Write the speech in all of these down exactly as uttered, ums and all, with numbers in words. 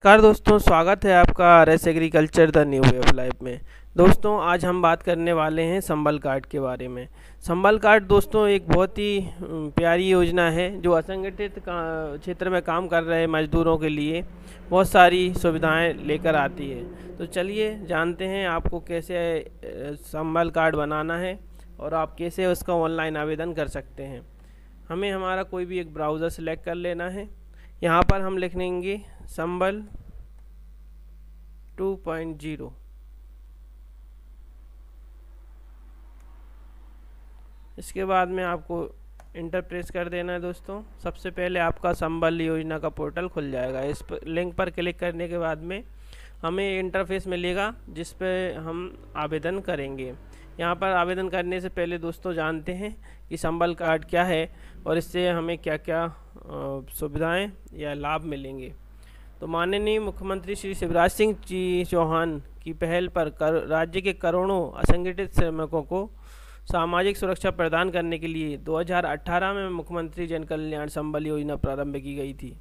नमस्कार दोस्तों, स्वागत है आपका R S agriculture the new way of life में। दोस्तों आज हम बात करने वाले हैं संबल कार्ड के बारे में। संबल कार्ड दोस्तों एक बहुत ही अम, प्यारी योजना है जो असंगठित का- क्षेत्र में काम कर रहे मजदूरों के लिए बहुत सारी सुविधाएं लेकर आती है। तो चलिए जानते हैं आपको कैसे अ, संबल कार्ड बनाना है और आप कैसे उसका ऑनलाइन आवेदन कर सकते हैं। हमें हमारा कोई भी एक ब्राउज़र सेलेक्ट कर लेना है। यहाँ पर हम लिख लेंगे संबल टू पॉइंट ज़ीरो। इसके बाद में आपको इंटर प्रेस कर देना है। दोस्तों सबसे पहले आपका संबल योजना का पोर्टल खुल जाएगा। इस पर लिंक पर क्लिक करने के बाद में हमें इंटरफेस मिलेगा जिस पे हम आवेदन करेंगे। यहाँ पर आवेदन करने से पहले दोस्तों जानते हैं कि संबल कार्ड क्या है और इससे हमें क्या क्या सुविधाएं या लाभ मिलेंगे। तो माननीय मुख्यमंत्री श्री शिवराज सिंह जी चौहान की पहल पर कर, राज्य के करोड़ों असंगठित श्रमिकों को सामाजिक सुरक्षा प्रदान करने के लिए दो हज़ार अठारह में मुख्यमंत्री जन कल्याण संबल योजना प्रारंभ की गई थी।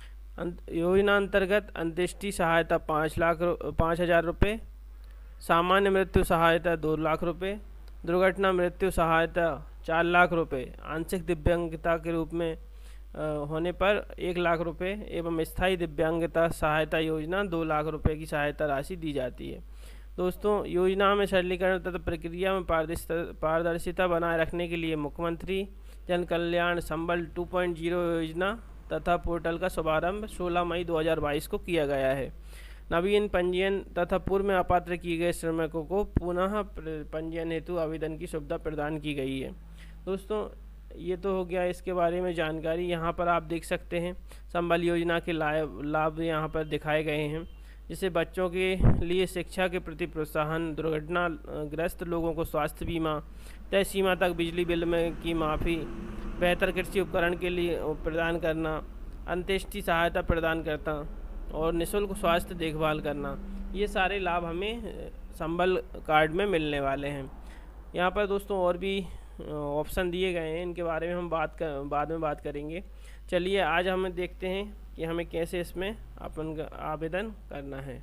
योजना अंतर्गत अंत्येष्टि सहायता पाँच लाख पाँच हज़ार रुपये, सामान्य मृत्यु सहायता दो लाख रुपये, दुर्घटना मृत्यु सहायता चार लाख रुपये, आंशिक दिव्यांगता के रूप में होने पर एक लाख रुपए एवं स्थायी दिव्यांगता सहायता योजना दो लाख रुपए की सहायता राशि दी जाती है। दोस्तों योजना में सरलीकरण तथा प्रक्रिया में पारदर्शिता बनाए रखने के लिए मुख्यमंत्री जन कल्याण संबल टू पॉइंट ज़ीरो योजना तथा पोर्टल का शुभारंभ सोलह मई दो हज़ार बाईस को किया गया है। नवीन पंजीयन तथा पूर्व में अपात्र किए गए श्रमिकों को पुनः पंजीयन हेतु आवेदन की सुविधा प्रदान की गई है। दोस्तों ये तो हो गया इसके बारे में जानकारी। यहाँ पर आप देख सकते हैं संबल योजना के लाभ यहाँ पर दिखाए गए हैं, जिससे बच्चों के लिए शिक्षा के प्रति प्रोत्साहन, दुर्घटनाग्रस्त लोगों को स्वास्थ्य बीमा, तय सीमा तक बिजली बिल में की माफ़ी, बेहतर कृषि उपकरण के लिए प्रदान करना, अंत्येष्टि सहायता प्रदान करता और निःशुल्क स्वास्थ्य देखभाल करना, ये सारे लाभ हमें संबल कार्ड में मिलने वाले हैं। यहाँ पर दोस्तों और भी ऑप्शन दिए गए हैं, इनके बारे में हम बात कर बाद में बात करेंगे। चलिए आज हम देखते हैं कि हमें कैसे इसमें अपन आवेदन करना है।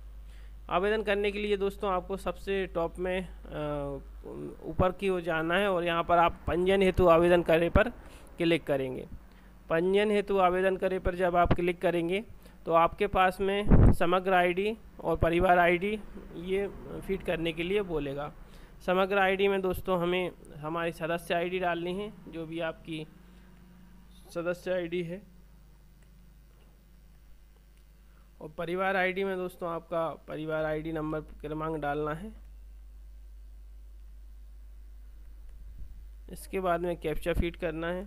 आवेदन करने के लिए दोस्तों आपको सबसे टॉप में ऊपर की ओर जाना है और यहाँ पर आप पंजीयन हेतु आवेदन करे पर क्लिक करेंगे। पंजीयन हेतु आवेदन करे पर जब आप क्लिक करेंगे तो आपके पास में समग्र आईडी और परिवार आईडी ये फीड करने के लिए बोलेगा। समग्र आईडी में दोस्तों हमें हमारी सदस्य आईडी डालनी है, जो भी आपकी सदस्य आईडी है, और परिवार आईडी में दोस्तों आपका परिवार आईडी नंबर क्रमांक डालना है। इसके बाद में कैप्चा फीड करना है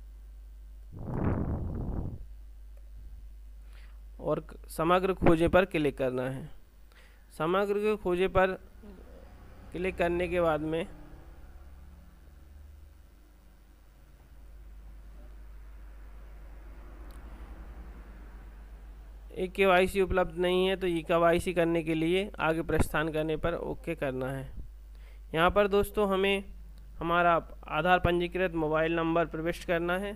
और समग्र खोजे पर क्लिक करना है। समग्र के खोजे पर क्लिक करने के बाद में एक के वाई सी उपलब्ध नहीं है तो ई के वाई सी करने के लिए आगे प्रस्थान करने पर ओके करना है। यहाँ पर दोस्तों हमें हमारा आधार पंजीकृत मोबाइल नंबर प्रविष्ट करना है।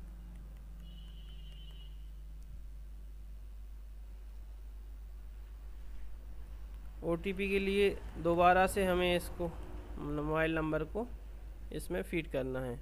ओ टी पी के लिए दोबारा से हमें इसको मोबाइल नंबर को इसमें फीड करना है।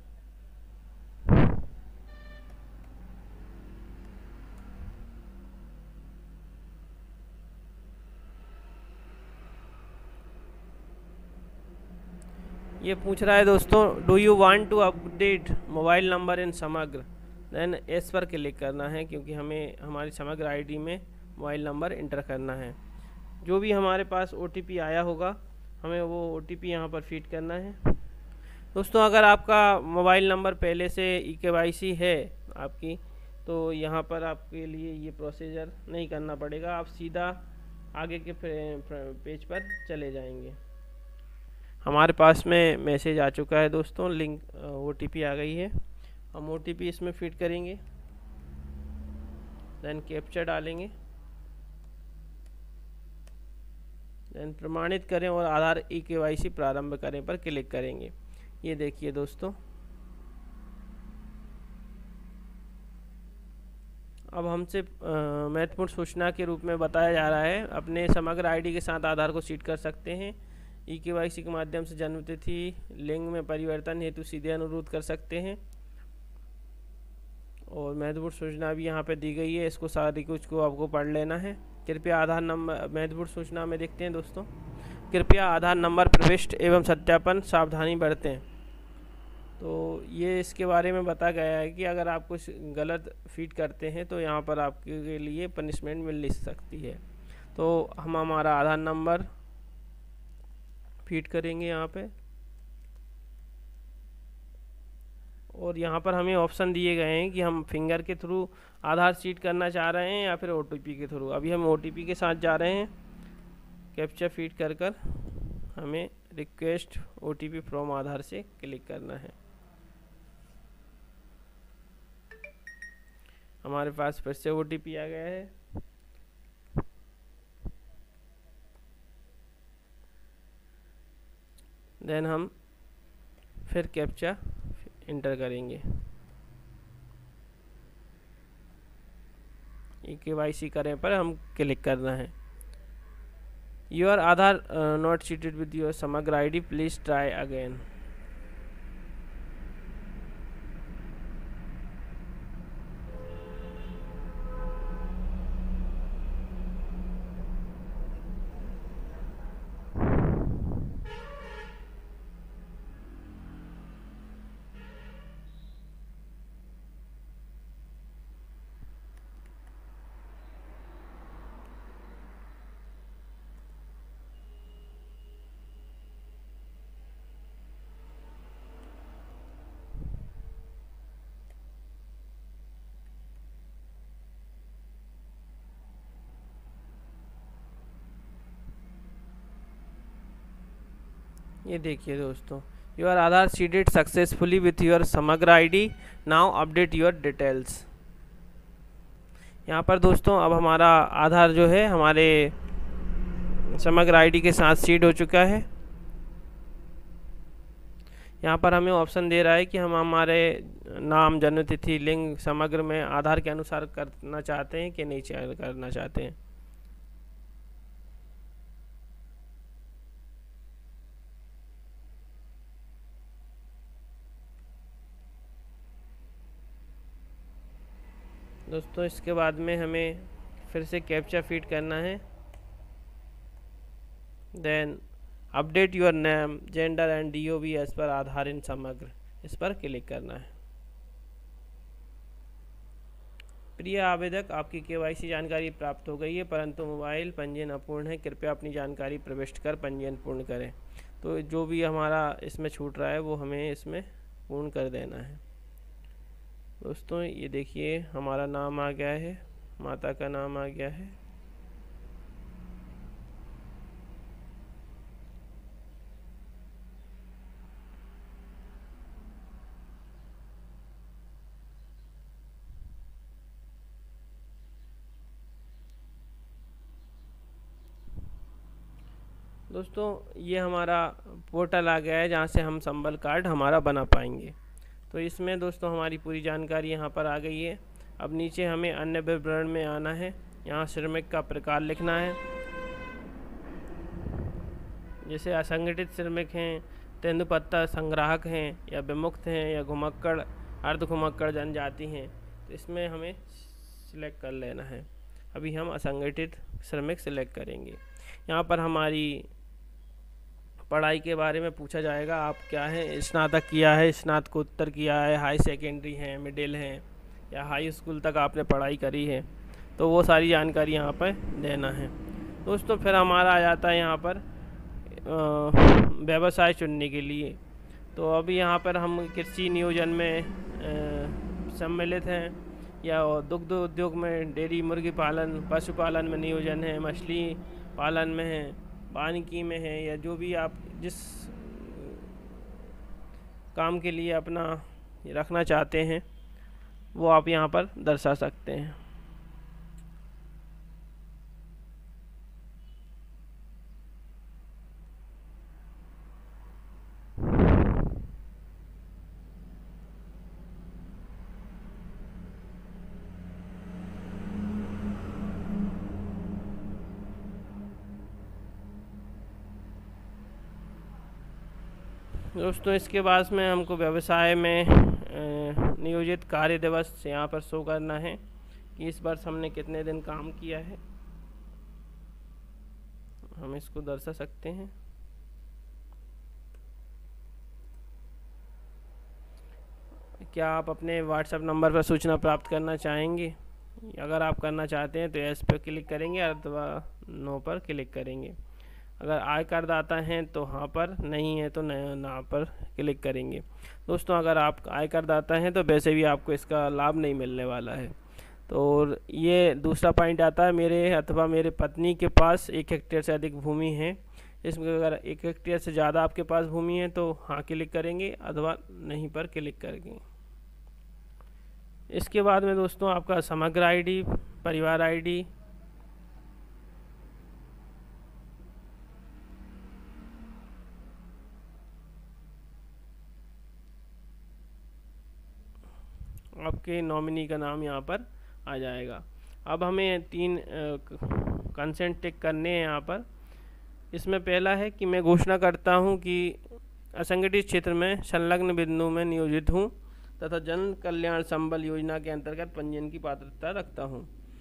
ये पूछ रहा है दोस्तों, do you want to update mobile number in Samagra, then S पर क्लिक करना है, क्योंकि हमें हमारी समग्र आईडी में मोबाइल नंबर इंटर करना है। जो भी हमारे पास ओ टी पी आया होगा हमें वो ओ टी पी यहाँ पर फीड करना है। दोस्तों अगर आपका मोबाइल नंबर पहले से ई के वाई सी है आपकी, तो यहाँ पर आपके लिए ये प्रोसीजर नहीं करना पड़ेगा, आप सीधा आगे के पेज पर चले जाएंगे। हमारे पास में मैसेज आ चुका है दोस्तों, लिंक ओ टी पी आ गई है। हम ओ टी पी इसमें फीड करेंगे, देन कैप्चा डालेंगे, देन प्रमाणित करें और आधार ई के वाई सी प्रारंभ करें पर क्लिक करेंगे। ये देखिए दोस्तों अब हमसे महत्वपूर्ण सूचना के रूप में बताया जा रहा है, अपने समग्र आईडी के साथ आधार को सीड कर सकते हैं। ई के वाई सी के माध्यम से जन्म तिथि लिंग में परिवर्तन हेतु सीधे अनुरोध कर सकते हैं। और महत्वपूर्ण सूचना भी यहाँ पे दी गई है, इसको सारी कुछ को आपको पढ़ लेना है। कृपया आधार नंबर, महत्वपूर्ण सूचना में देखते हैं दोस्तों, कृपया आधार नंबर प्रविष्टि एवं सत्यापन सावधानी बरतें। तो ये इसके बारे में बता गया है कि अगर आप कुछ गलत फीड करते हैं तो यहाँ पर आपके लिए पनिशमेंट मिल सकती है। तो हम हमारा आधार नंबर फीड करेंगे यहाँ पे, और यहाँ पर हमें ऑप्शन दिए गए हैं कि हम फिंगर के थ्रू आधार सीड करना चाह रहे हैं या फिर ओ टी पी के थ्रू। अभी हम ओ टी पी के साथ जा रहे हैं। कैप्चा फीड कर कर हमें request O T P from Aadhaar से क्लिक करना है। हमारे पास फिर से ओ टी पी आ गया है। देन हम फिर कैप्चा इंटर करेंगे। ई के वाई सी करें पर हम क्लिक करना है। Your Aadhaar not seeded with your Samagra ID, please try again. ये देखिए दोस्तों, your Aadhaar seeded successfully with your Samagra ID, now update your details. यहाँ पर दोस्तों अब हमारा आधार जो है हमारे समग्र आईडी के साथ सीड हो चुका है। यहाँ पर हमें ऑप्शन दे रहा है कि हम हमारे नाम, जन्म तिथि, लिंग समग्र में आधार के अनुसार करना चाहते हैं कि नहीं करना चाहते हैं। दोस्तों इसके बाद में हमें फिर से कैप्चा फीड करना है। Then update your name, gender and D O B as per Aadhaar इन समग्र, इस पर क्लिक करना है। प्रिय आवेदक, आपकी के वाई सी जानकारी प्राप्त हो गई है, परंतु मोबाइल पंजीयन अपूर्ण है। कृपया अपनी जानकारी प्रविष्ट कर पंजीयन पूर्ण करें। तो जो भी हमारा इसमें छूट रहा है वो हमें इसमें पूर्ण कर देना है। दोस्तों ये देखिए हमारा नाम आ गया है, माता का नाम आ गया है। दोस्तों ये हमारा पोर्टल आ गया है जहाँ से हम संबल कार्ड हमारा बना पाएंगे। तो इसमें दोस्तों हमारी पूरी जानकारी यहाँ पर आ गई है। अब नीचे हमें अन्य विवरण में आना है। यहाँ श्रमिक का प्रकार लिखना है, जैसे असंगठित श्रमिक हैं, तेंदुपत्ता संग्राहक हैं, या विमुक्त हैं, या घुमक्कड़, अर्ध घुमक्कड़ जनजाति हैं। तो इसमें हमें सिलेक्ट कर लेना है। अभी हम असंगठित श्रमिक सिलेक्ट करेंगे। यहाँ पर हमारी पढ़ाई के बारे में पूछा जाएगा, आप क्या है, स्नातक किया है, स्नातकोत्तर किया है, हाई सेकेंडरी है, मिडिल है, या हाई स्कूल तक आपने पढ़ाई करी है। तो वो सारी जानकारी यहाँ पर देना है। दोस्तों फिर हमारा आ जाता है यहाँ पर व्यवसाय चुनने के लिए। तो अभी यहाँ पर हम कृषि नियोजन में सम्मिलित हैं, या दुग्ध उद्योग में, डेयरी मुर्गी पालन, पशुपालन में नियोजन है, मछली पालन में है, वानिकी में है, या जो भी आप जिस काम के लिए अपना रखना चाहते हैं वो आप यहाँ पर दर्शा सकते हैं। दोस्तों इसके बाद में हमको व्यवसाय में नियोजित कार्य दिवस यहाँ पर शो करना है कि इस वर्ष हमने कितने दिन काम किया है। हम इसको दर्शा सकते हैं। क्या आप अपने व्हाट्सएप नंबर पर सूचना प्राप्त करना चाहेंगे? अगर आप करना चाहते हैं तो यस पर क्लिक करेंगे अथवा नो पर क्लिक करेंगे। अगर आय करदाता हैं तो हाँ पर, नहीं है तो ना पर क्लिक करेंगे। दोस्तों अगर आप आय करदाता हैं तो वैसे भी आपको इसका लाभ नहीं मिलने वाला है। तो ये दूसरा पॉइंट आता है, मेरे अथवा मेरे पत्नी के पास एक हेक्टेयर से अधिक भूमि है। इसमें अगर एक हेक्टेयर से ज़्यादा आपके पास भूमि है तो हाँ क्लिक करेंगे अथवा नहीं पर क्लिक करेंगे। इसके बाद में दोस्तों आपका समग्र आईडी, परिवार आईडी, आपके नॉमिनी का नाम यहाँ पर आ जाएगा। अब हमें तीन कंसेंट टिक करने हैं यहाँ पर। इसमें पहला है कि मैं घोषणा करता हूँ कि असंगठित क्षेत्र में संलग्न बिंदु में नियोजित हूँ तथा जन कल्याण संबल योजना के अंतर्गत पंजीयन की पात्रता रखता हूँ।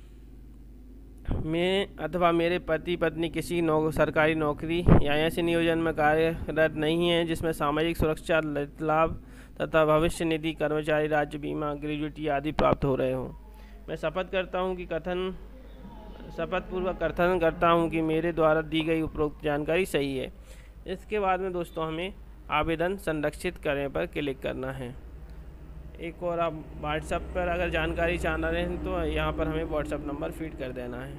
मैं अथवा मेरे पति पत्नी किसी नौ सरकारी नौकरी या ऐसे नियोजन में कार्यरत नहीं है जिसमें सामाजिक सुरक्षा लाभ तथा भविष्य निधि, कर्मचारी राज्य बीमा, ग्रेजुएटी आदि प्राप्त हो रहे हों। मैं शपथ करता हूं कि कथन शपथ पूर्वक कथन करता हूं कि मेरे द्वारा दी गई उपरोक्त जानकारी सही है। इसके बाद में दोस्तों हमें आवेदन संरक्षित करें पर क्लिक करना है। एक और आप व्हाट्सएप पर अगर जानकारी चाहना रहे हैं तो यहाँ पर हमें व्हाट्सएप नंबर फीड कर देना है।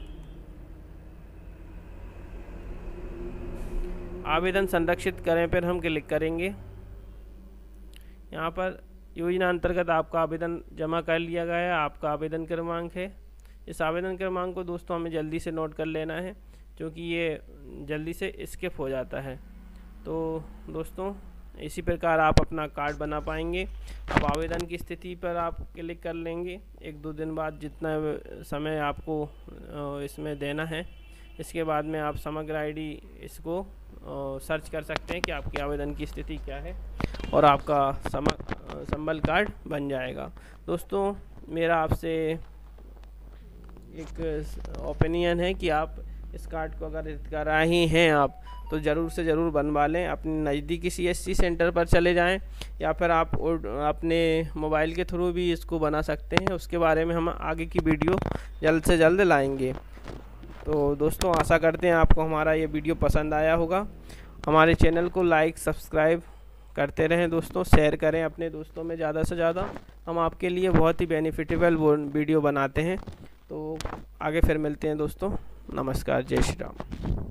आवेदन संरक्षित करें पर हम क्लिक करेंगे। यहाँ पर योजना अंतर्गत आपका आवेदन जमा कर लिया गया है, आपका आवेदन क्रमांक है। इस आवेदन क्रमांक को दोस्तों हमें जल्दी से नोट कर लेना है क्योंकि ये जल्दी से स्किप हो जाता है। तो दोस्तों इसी प्रकार आप अपना कार्ड बना पाएंगे। अब आवेदन की स्थिति पर आप क्लिक कर लेंगे एक दो दिन बाद, जितना समय आपको इसमें देना है। इसके बाद में आप समग्र आईडी इसको सर्च कर सकते हैं कि आपकी आवेदन की स्थिति क्या है और आपका संबल कार्ड बन जाएगा। दोस्तों मेरा आपसे एक ओपिनियन है कि आप इस कार्ड को अगर कर ही हैं आप तो ज़रूर से ज़रूर बनवा लें। अपने नज़दीकी सी एस सी सेंटर पर चले जाएं या फिर आप अपने मोबाइल के थ्रू भी इसको बना सकते हैं। उसके बारे में हम आगे की वीडियो जल्द से जल्द लाएंगे। तो दोस्तों आशा करते हैं आपको हमारा ये वीडियो पसंद आया होगा। हमारे चैनल को लाइक सब्सक्राइब करते रहें दोस्तों, शेयर करें अपने दोस्तों में ज़्यादा से ज़्यादा। हम आपके लिए बहुत ही बेनिफिटेबल वीडियो बनाते हैं। तो आगे फिर मिलते हैं दोस्तों। नमस्कार, जय श्री राम।